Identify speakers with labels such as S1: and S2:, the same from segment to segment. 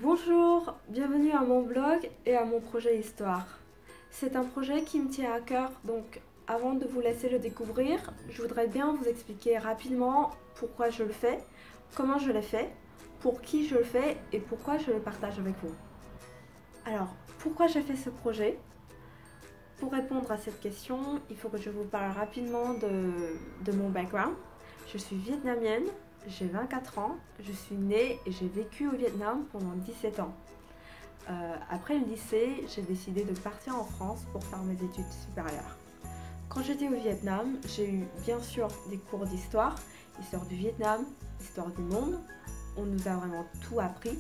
S1: Bonjour, bienvenue à mon blog et à mon projet Histoire. C'est un projet qui me tient à cœur, donc avant de vous laisser le découvrir, je voudrais bien vous expliquer rapidement pourquoi je le fais, comment je l'ai fait, pour qui je le fais et pourquoi je le partage avec vous. Alors, pourquoi j'ai fait ce projet? Pour répondre à cette question, il faut que je vous parle rapidement de mon background. Je suis vietnamienne, j'ai 24 ans, je suis née et j'ai vécu au Vietnam pendant 17 ans. Après le lycée, j'ai décidé de partir en France pour faire mes études supérieures. Quand j'étais au Vietnam, j'ai eu bien sûr des cours d'histoire, histoire du Vietnam, histoire du monde. On nous a vraiment tout appris,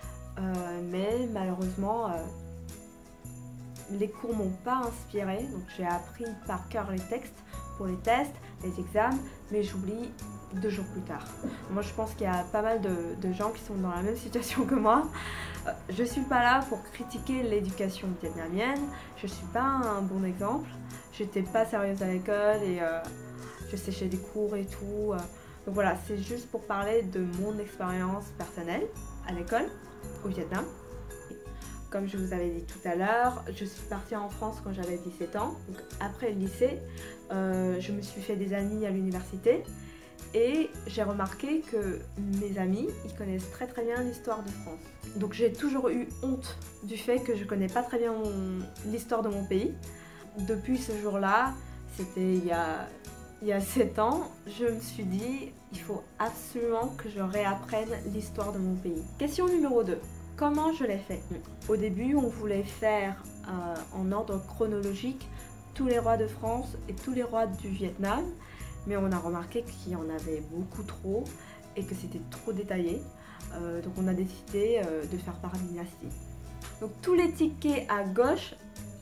S1: mais malheureusement, les cours m'ont pas inspiré, donc j'ai appris par cœur les textes pour les tests, les examens, mais j'oublie 2 jours plus tard. Moi je pense qu'il y a pas mal de gens qui sont dans la même situation que moi. Je suis pas là pour critiquer l'éducation vietnamienne, je suis pas un bon exemple. J'étais pas sérieuse à l'école et je séchais des cours et tout. Donc voilà, c'est juste pour parler de mon expérience personnelle à l'école au Vietnam. Comme je vous avais dit tout à l'heure, je suis partie en France quand j'avais 17 ans. Donc après le lycée, je me suis fait des amis à l'université et j'ai remarqué que mes amis, ils connaissent très bien l'histoire de France. Donc j'ai toujours eu honte du fait que je connais pas très bien l'histoire de mon pays. Depuis ce jour-là, c'était il y a 7 ans, je me suis dit, il faut absolument que je réapprenne l'histoire de mon pays. Question numéro 2. Comment je l'ai fait? Au début, on voulait faire en ordre chronologique tous les rois de France et tous les rois du Vietnam, mais on a remarqué qu'il y en avait beaucoup trop et que c'était trop détaillé. Donc on a décidé de faire par dynastie. Donc tous les tickets à gauche,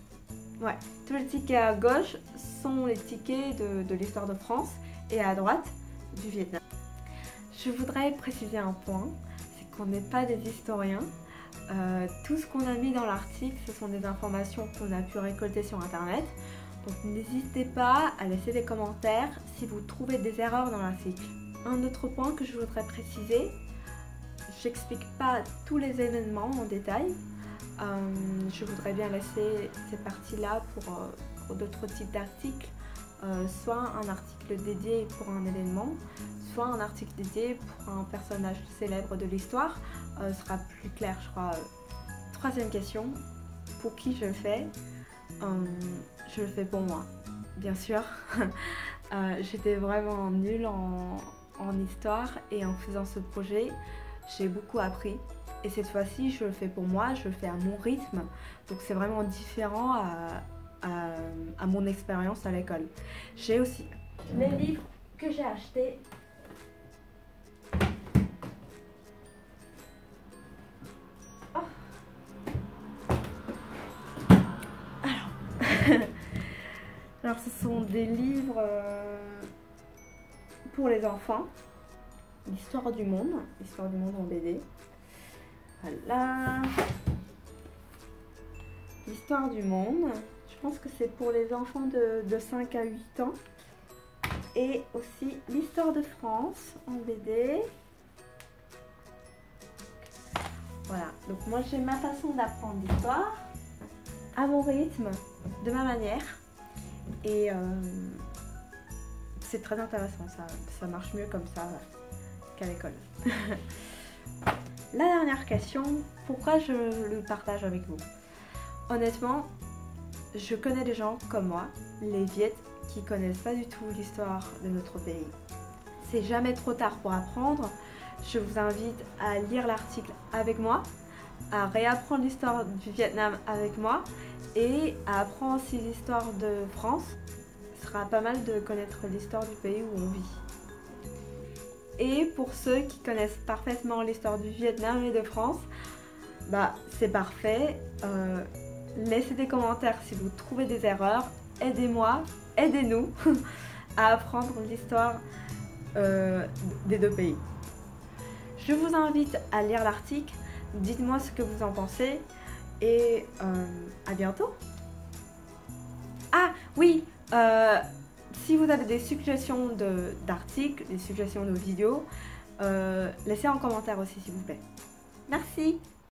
S1: sont les tickets de l'histoire de France et à droite du Vietnam. Je voudrais préciser un point, c'est qu'on n'est pas des historiens. Tout ce qu'on a mis dans l'article, ce sont des informations qu'on a pu récolter sur internet. Donc n'hésitez pas à laisser des commentaires si vous trouvez des erreurs dans l'article. Un autre point que je voudrais préciser, j'explique pas tous les événements en détail. Je voudrais bien laisser ces parties-là pour d'autres types d'articles. Soit un article dédié pour un événement, soit un article dédié pour un personnage célèbre de l'histoire. Sera plus clair, je crois. Troisième question, pour qui je le fais? Je le fais pour moi, bien sûr. J'étais vraiment nulle en histoire et en faisant ce projet, j'ai beaucoup appris. Et cette fois-ci, je le fais pour moi, je le fais à mon rythme. Donc c'est vraiment différent à mon expérience à l'école. J'ai aussi les livres que j'ai achetés. Alors ce sont des livres pour les enfants, l'histoire du monde en BD. Voilà, l'histoire du monde, je pense que c'est pour les enfants de 5 à 8 ans. Et aussi l'histoire de France en BD. Voilà, donc moi j'ai ma façon d'apprendre l'histoire, à mon rythme, de ma manière. Et c'est très intéressant, ça marche mieux comme ça qu'à l'école. La dernière question, pourquoi je le partage avec vous? Honnêtement, je connais des gens comme moi, les Viettes, qui connaissent pas du tout l'histoire de notre pays. C'est jamais trop tard pour apprendre. Je vous invite à lire l'article avec moi, à réapprendre l'histoire du Vietnam avec moi et à apprendre aussi l'histoire de France. Ce sera pas mal de connaître l'histoire du pays où on vit. Et pour ceux qui connaissent parfaitement l'histoire du Vietnam et de France, bah c'est parfait. Laissez des commentaires si vous trouvez des erreurs. Aidez-moi, aidez-nous à apprendre l'histoire des 2 pays. Je vous invite à lire l'article. Dites-moi ce que vous en pensez et à bientôt. Ah oui, si vous avez des suggestions d'articles, des suggestions de vidéos, laissez en commentaire aussi s'il vous plaît. Merci.